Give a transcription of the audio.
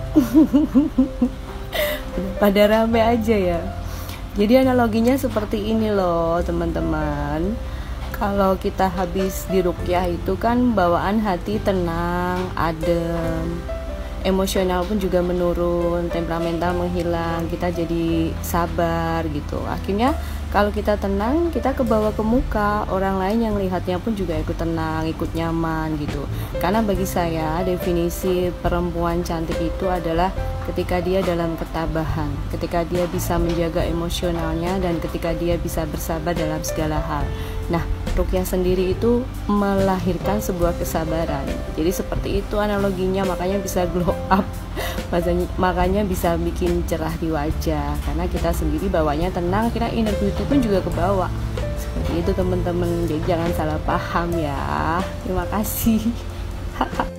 Pada rame aja ya. Jadi analoginya seperti ini loh teman-teman. Kalau kita habis diruqyah itu kan bawaan hati tenang, adem, emosional pun juga menurun, temperamental menghilang, kita jadi sabar gitu. Akhirnya kalau kita tenang, kita kebawa ke muka, orang lain yang lihatnya pun juga ikut tenang, ikut nyaman gitu. Karena bagi saya definisi perempuan cantik itu adalah ketika dia dalam ketabahan, ketika dia bisa menjaga emosionalnya, dan ketika dia bisa bersabar dalam segala hal. Nah, ruqyah sendiri itu melahirkan sebuah kesabaran. Jadi seperti itu analoginya, makanya bisa glow up, makanya bisa bikin cerah di wajah, karena kita sendiri bawanya tenang, kira inner beauty pun juga ke bawah. Seperti itu teman-teman, jadi jangan salah paham ya. Terima kasih.